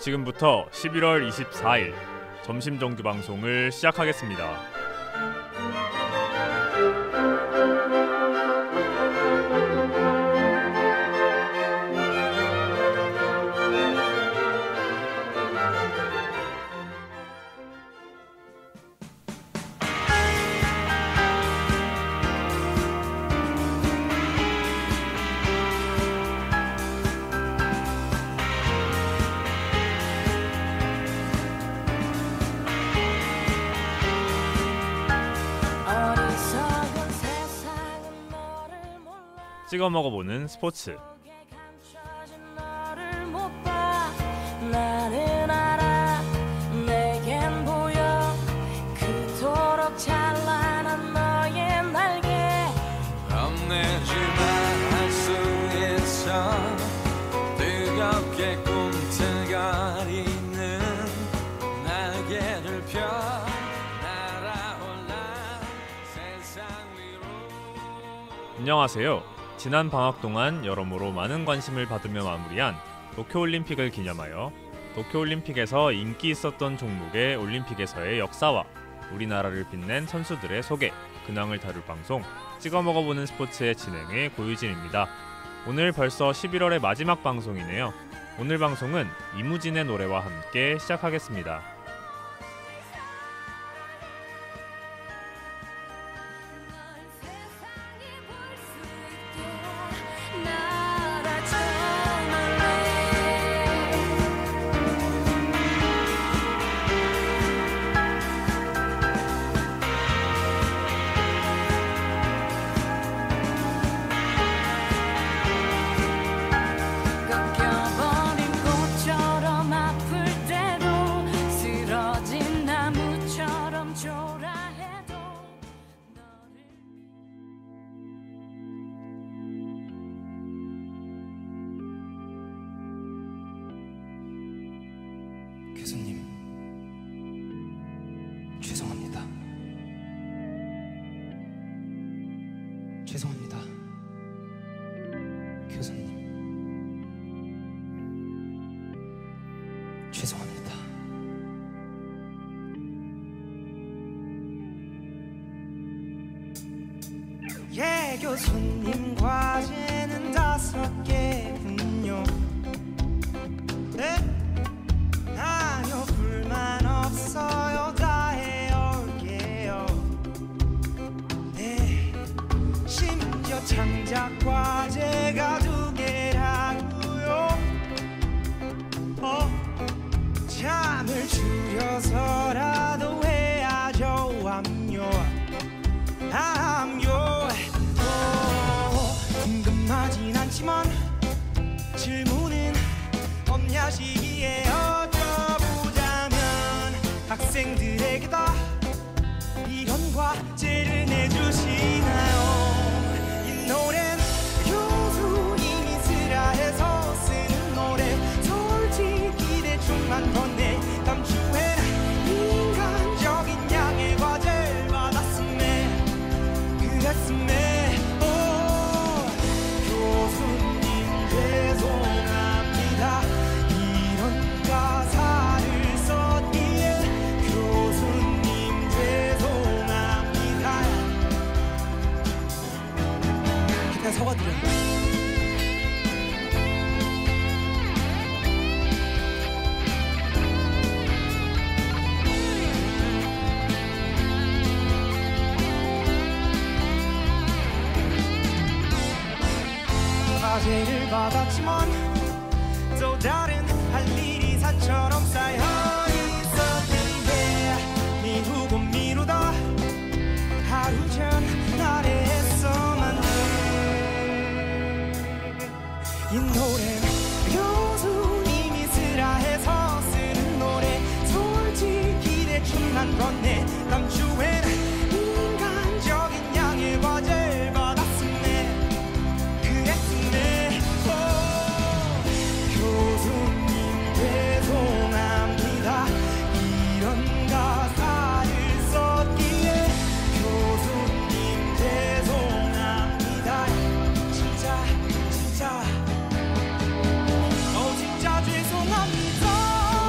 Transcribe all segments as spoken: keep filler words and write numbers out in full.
지금부터 십일월 이십사일 점심 정규 방송을 시작하겠습니다. 찍어 먹어보는 스포츠. 안녕하세요. 지난 방학 동안 여러모로 많은 관심을 받으며 마무리한 도쿄올림픽을 기념하여 도쿄올림픽에서 인기 있었던 종목의 올림픽에서의 역사와 우리나라를 빛낸 선수들의 소개, 근황을 다룰 방송 찍어 먹어보는 스포츠의 진행의 고유진입니다. 오늘 벌써 십일월의 마지막 방송이네요. 오늘 방송은 이무진의 노래와 함께 시작하겠습니다. 교수님, 죄송합니다. 죄송합니다. 교수님, 죄송합니다. 예, 교수님 과제는 다섯 개군요. 네? 아니요, 불만 없어요. 다 해올게요. 네, 심지어 창작 과제가 두 개라고요. 어, 잠을 줄여서라도 해야죠. 암요, 암요. 어, 궁금하진 않지만 질문은 없냐 시기에 여쭤보자면 학생들에게 다 이런 과제를 내주시나요? 이 노래는 교수님이 쓰라 해서 쓰는 노래. 솔직히 대충만 건네 다음 주엔 인간적인 양의 과제를 받았음에 그랬음에 사과드려요. 과제를 받았지만 또 다른 할 일이 산처럼 쌓여 있었는데 미루고 미루다 하루 전 날에 했어만 이 노래는 교수님이 쓰라 해서 쓰는 노래. 솔직히 대충만 건네 다음 주엔 인간적인 양의 과제를 받았음에 그랬음에 교수님 죄송합니다. 이런 가사를 썼기에 교수님 죄송합니다. 진짜 진짜 어 진짜 죄송합니다.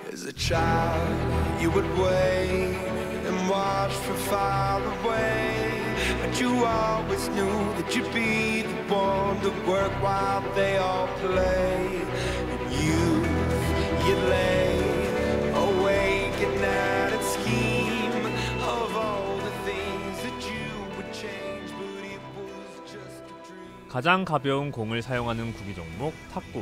As a child, you would wait and watch from far away, but you always knew that you'd be the one to work while they all play. And you, you lay awake at night and scheme of all the things that you would change, but it was just a dream. 가장 가벼운 공을 사용하는 구기 종목 탁구.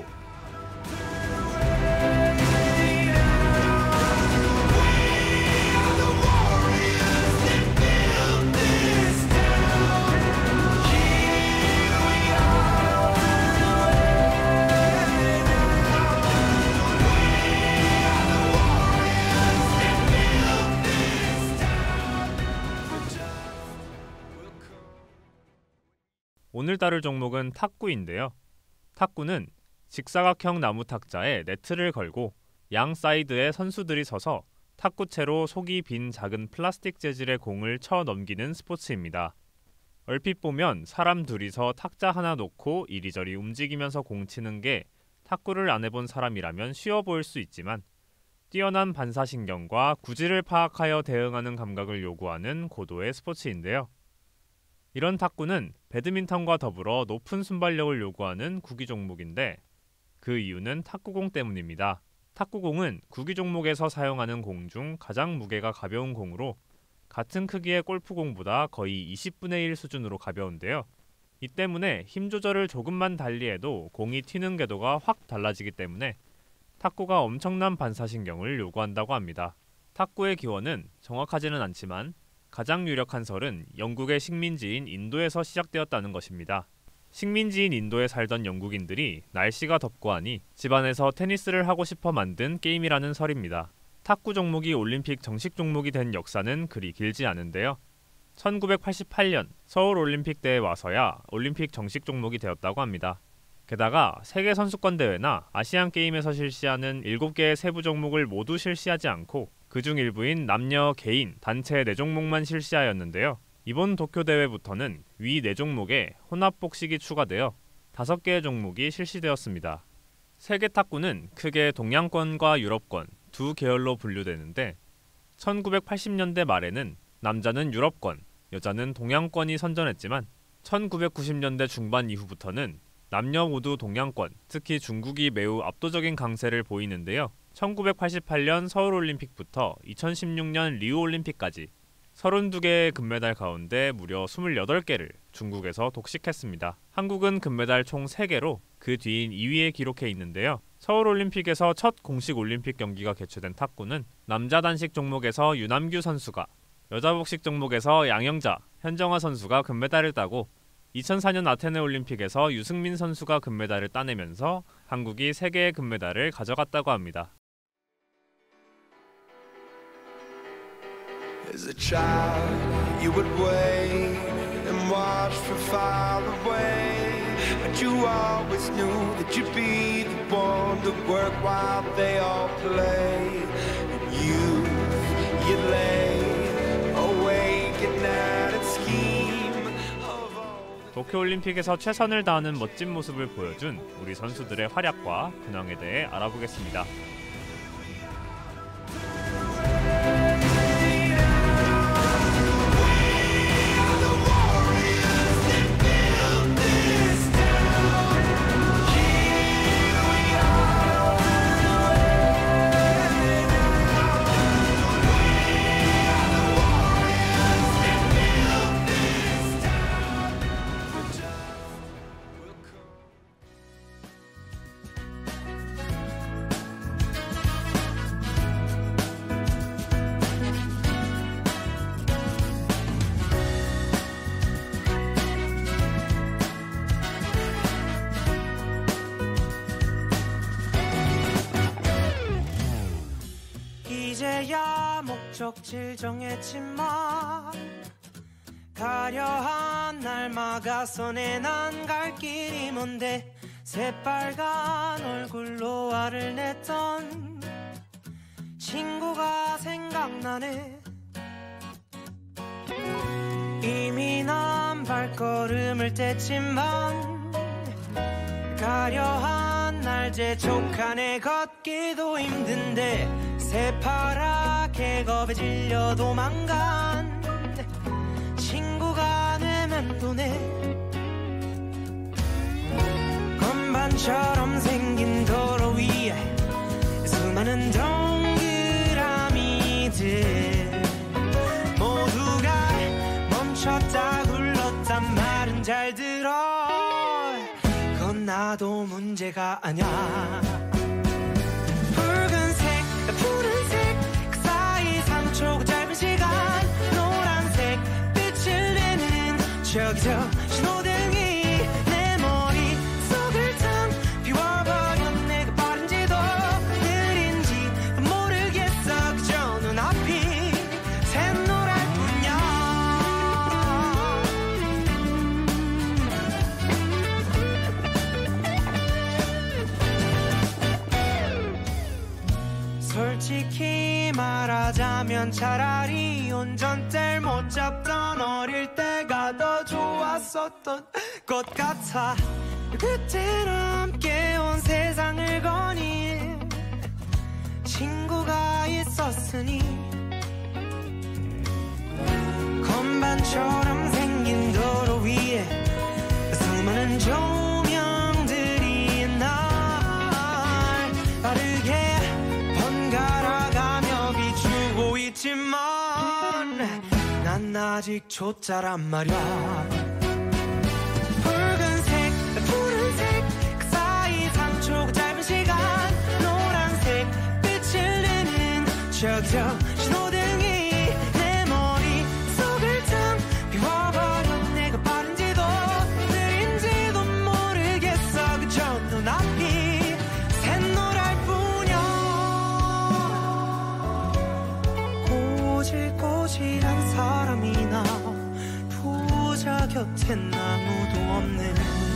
오늘 다룰 종목은 탁구인데요. 탁구는 직사각형 나무 탁자에 네트를 걸고 양 사이드에 선수들이 서서 탁구채로 속이 빈 작은 플라스틱 재질의 공을 쳐 넘기는 스포츠입니다. 얼핏 보면 사람 둘이서 탁자 하나 놓고 이리저리 움직이면서 공 치는 게 탁구를 안 해본 사람이라면 쉬워 보일 수 있지만 뛰어난 반사신경과 구질을 파악하여 대응하는 감각을 요구하는 고도의 스포츠인데요. 이런 탁구는 배드민턴과 더불어 높은 순발력을 요구하는 구기 종목인데 그 이유는 탁구공 때문입니다. 탁구공은 구기 종목에서 사용하는 공 중 가장 무게가 가벼운 공으로 같은 크기의 골프공보다 거의 이십분의 일 수준으로 가벼운데요. 이 때문에 힘 조절을 조금만 달리해도 공이 튀는 궤도가 확 달라지기 때문에 탁구가 엄청난 반사신경을 요구한다고 합니다. 탁구의 기원은 정확하지는 않지만 가장 유력한 설은 영국의 식민지인 인도에서 시작되었다는 것입니다. 식민지인 인도에 살던 영국인들이 날씨가 덥고 하니 집안에서 테니스를 하고 싶어 만든 게임이라는 설입니다. 탁구 종목이 올림픽 정식 종목이 된 역사는 그리 길지 않은데요. 천구백팔십팔년 서울 올림픽 때에 와서야 올림픽 정식 종목이 되었다고 합니다. 게다가 세계 선수권 대회나 아시안 게임에서 실시하는 일곱 개의 세부 종목을 모두 실시하지 않고 그중 일부인 남녀, 개인, 단체 네 종목만 실시하였는데요. 이번 도쿄 대회부터는 위 네 종목에 혼합 복식이 추가되어 다섯 개의 종목이 실시되었습니다. 세계 탁구는 크게 동양권과 유럽권 두 계열로 분류되는데 천구백팔십년대 말에는 남자는 유럽권, 여자는 동양권이 선전했지만 천구백구십년대 중반 이후부터는 남녀 모두 동양권, 특히 중국이 매우 압도적인 강세를 보이는데요. 천구백팔십팔년 서울올림픽부터 이천십육년 리우올림픽까지 서른두 개의 금메달 가운데 무려 스물여덟 개를 중국에서 독식했습니다. 한국은 금메달 총 세 개로 그 뒤인 이 위에 기록해 있는데요. 서울올림픽에서 첫 공식 올림픽 경기가 개최된 탁구는 남자 단식 종목에서 유남규 선수가, 여자 복식 종목에서 양영자, 현정화 선수가 금메달을 따고 이천사년 아테네 올림픽에서 유승민 선수가 금메달을 따내면서 한국이 세 개의 금메달을 가져갔다고 합니다. As a child, you would wait and watch from far away, but you always knew that you'd be the one to work while they all play. And you, you lay awake at night and scheme of all. 도쿄올림픽에서 최선을 다하는 멋진 모습을 보여준 우리 선수들의 활약과 근황에 대해 알아보겠습니다. 이제야 목적지를 정했지만 가려한 날 막아서 내 난 갈 길이 뭔데 새빨간 얼굴로 화를 냈던 친구가 생각나네. 이미 난 발걸음을 뗐지만 화려한 날 재촉하네 걷기도 힘든데 새파랗게 겁에 질려 도망간 친구가 내면 도네. 건반처럼 생긴 도로 위에 수많은 동그라미들 모두가 멈췄다 굴렀단 말은 잘 들어. 그건 나도 문제가 아냐. 붉은색 푸른색 그 사이 삼 초 그 짧은 시간 노란색 빛을 내는 저기 저 신호등이 내 머릿속을 탕 비워버려. 내가 빠른지도 느린지 모르겠어. 그저 눈앞이 샛노랄 뿐이야. 솔직히 말하자면 차라리 운전대를 못 잡던 어릴 때가 더 좋았었던 것 같아. 그때는 함께 온 세상을 거닐 친구가 있었으니. 건반처럼 생긴 도로 위에 수많은 조명들이 날 빠르게 번갈아가며 비추고 있지만 난 아직 초짜란 말이야. 붉은색 푸른색 그 사이 삼 초 그 짧은 시간 노란색 빛을 내는 저기 저 신호등이 내 머릿속을 탕 비워버려. 내가 빠른지도 느린지도 모르겠어. 그저 눈앞이 샛노랄 뿐이야. 꼬질꼬질한 사람이나 부자 곁엔 아무도 없는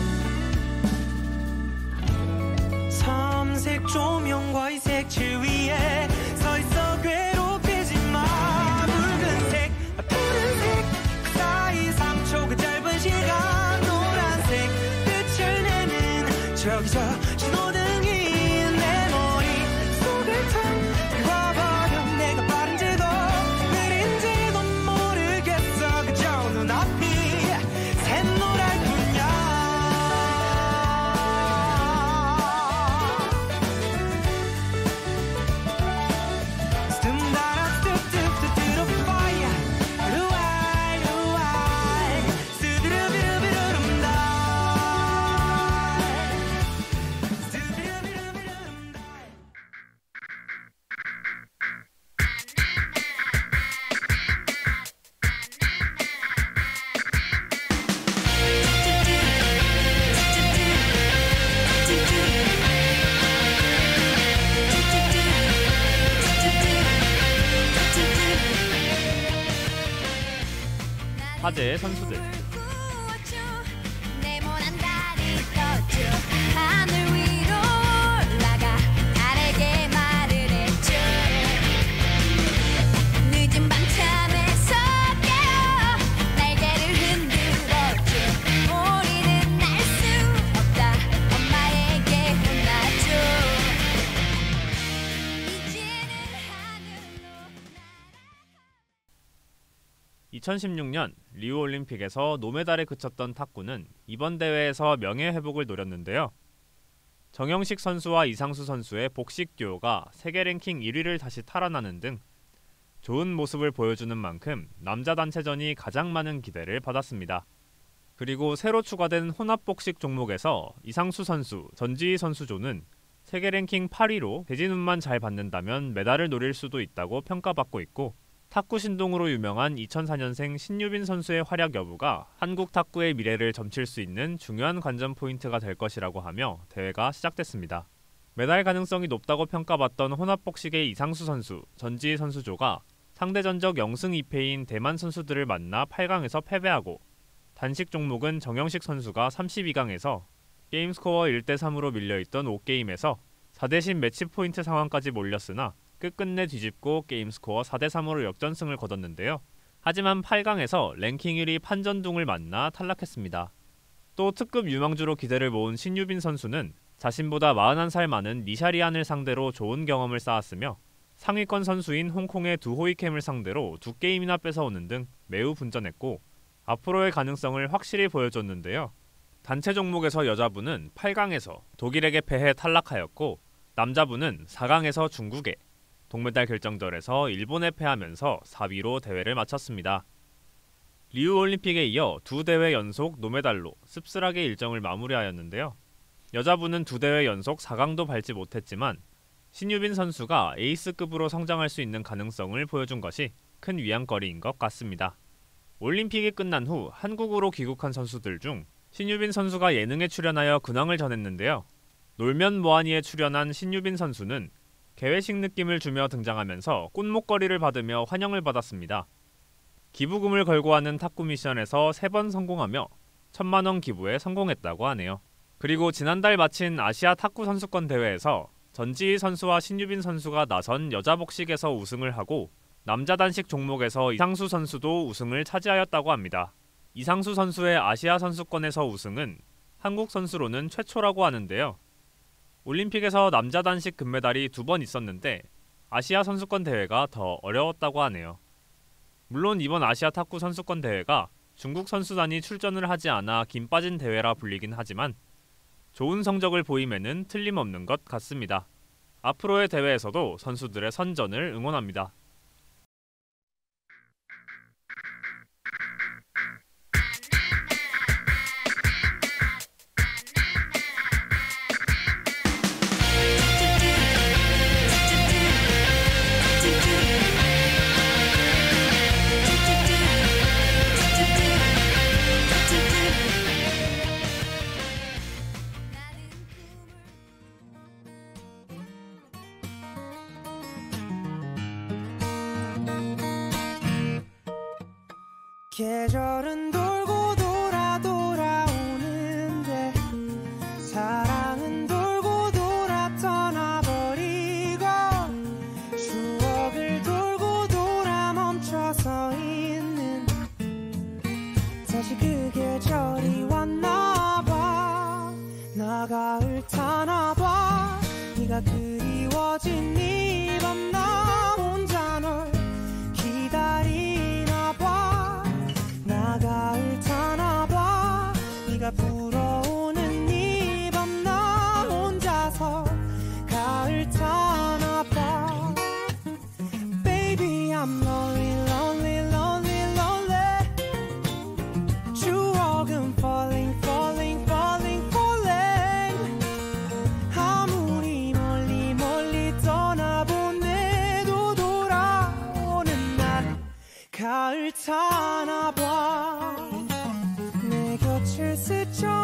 삼색 조명과 이 색칠 위에 서있어 괴롭히지 마. 붉은색 푸른색 그 사이 삼 초 그 짧은 시간 노란색 빛을 내는 저기 저 신호등이 내 머릿속을 탕 비워버려. 내가 빠른지도 느린지도 모르겠어. 그저 눈앞이 샛노랄 뿐이야. 화제의 선수들. 네모난 달이 떴죠. 하늘 위로 올라가 달에게 말을 했죠. 늦은 밤참에서 깨어 날개를 흔들었죠. 우리는 날 수 없다 엄마에게 혼났죠. 이제는 하늘로 이천십육 년 리우올림픽에서 노메달에 그쳤던 탁구는 이번 대회에서 명예회복을 노렸는데요. 정영식 선수와 이상수 선수의 복식 듀오가 세계 랭킹 일 위를 다시 탈환하는 등 좋은 모습을 보여주는 만큼 남자 단체전이 가장 많은 기대를 받았습니다. 그리고 새로 추가된 혼합복식 종목에서 이상수 선수, 전지희 선수조는 세계 랭킹 팔 위로 대진운만 잘 받는다면 메달을 노릴 수도 있다고 평가받고 있고, 탁구 신동으로 유명한 이천사 년생 신유빈 선수의 활약 여부가 한국 탁구의 미래를 점칠 수 있는 중요한 관전 포인트가 될 것이라고 하며 대회가 시작됐습니다. 메달 가능성이 높다고 평가받던 혼합복식의 이상수 선수, 전지희 선수조가 상대 전적 영 승 이 패인 대만 선수들을 만나 팔 강에서 패배하고, 단식 종목은 정영식 선수가 삼십이 강에서 게임 스코어 일 대 삼으로 밀려있던 오 게임에서 사 대신 매치 포인트 상황까지 몰렸으나 끝끝내 뒤집고 게임 스코어 사 대 삼으로 역전승을 거뒀는데요. 하지만 팔 강에서 랭킹 일 위 판전둥을 만나 탈락했습니다. 또 특급 유망주로 기대를 모은 신유빈 선수는 자신보다 마흔한 살 많은 니샤리안을 상대로 좋은 경험을 쌓았으며 상위권 선수인 홍콩의 두호이캠을 상대로 두 게임이나 뺏어오는 등 매우 분전했고 앞으로의 가능성을 확실히 보여줬는데요. 단체 종목에서 여자부는 팔 강에서 독일에게 패해 탈락하였고 남자부는 사 강에서 중국에, 동메달 결정전에서 일본에 패하면서 사 위로 대회를 마쳤습니다. 리우올림픽에 이어 두 대회 연속 노메달로 씁쓸하게 일정을 마무리하였는데요. 여자부는 두 대회 연속 사 강도 밟지 못했지만 신유빈 선수가 에이스급으로 성장할 수 있는 가능성을 보여준 것이 큰 위안거리인 것 같습니다. 올림픽이 끝난 후 한국으로 귀국한 선수들 중 신유빈 선수가 예능에 출연하여 근황을 전했는데요. 놀면 뭐하니에 출연한 신유빈 선수는 개회식 느낌을 주며 등장하면서 꽃목걸이를 받으며 환영을 받았습니다. 기부금을 걸고 하는 탁구 미션에서 세 번 성공하며 천만 원 기부에 성공했다고 하네요. 그리고 지난달 마친 아시아 탁구 선수권 대회에서 전지희 선수와 신유빈 선수가 나선 여자 복식에서 우승을 하고 남자 단식 종목에서 이상수 선수도 우승을 차지하였다고 합니다. 이상수 선수의 아시아 선수권에서 우승은 한국 선수로는 최초라고 하는데요. 올림픽에서 남자 단식 금메달이 두 번 있었는데 아시아 선수권 대회가 더 어려웠다고 하네요. 물론 이번 아시아 탁구 선수권 대회가 중국 선수단이 출전을 하지 않아 김 빠진 대회라 불리긴 하지만 좋은 성적을 보임에는 틀림없는 것 같습니다. 앞으로의 대회에서도 선수들의 선전을 응원합니다. 계절은 돌고 돌아 돌아오는데 사랑은 돌고 돌아 떠나버리고 추억을 돌고 돌아 멈춰서 있는 다시 그 계절이 왔나봐. 나 가을 타나봐. 네가 그리워진 이 밤 나 혼자 널 기다리나봐. 나 가을 타나봐. 네가 불어오는 이 밤 나 혼자서 가을 타나봐. Baby I'm lonely lonely lonely lonely. 추억은 falling falling falling falling. 아무리 멀리 멀리 떠나보내도 돌아오는 날 가을 타나봐. 내 곁을 스쳐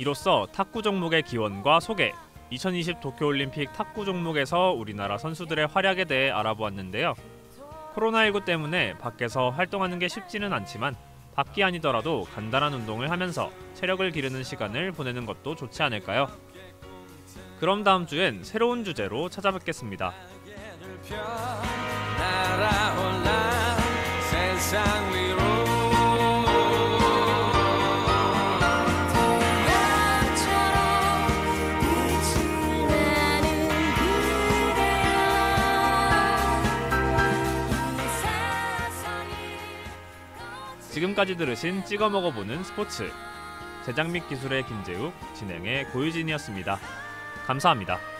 이로써 탁구 종목의 기원과 소개, 이천이십 도쿄올림픽 탁구 종목에서 우리나라 선수들의 활약에 대해 알아보았는데요. 코로나십구 때문에 밖에서 활동하는 게 쉽지는 않지만 밖이 아니더라도 간단한 운동을 하면서 체력을 기르는 시간을 보내는 것도 좋지 않을까요? 그럼 다음 주엔 새로운 주제로 찾아뵙겠습니다. 날아올라 세상 위로 지금까지 들으신 찍어 먹어보는 스포츠, 제작 및 기술의 김재욱, 진행의 고유진이었습니다. 감사합니다.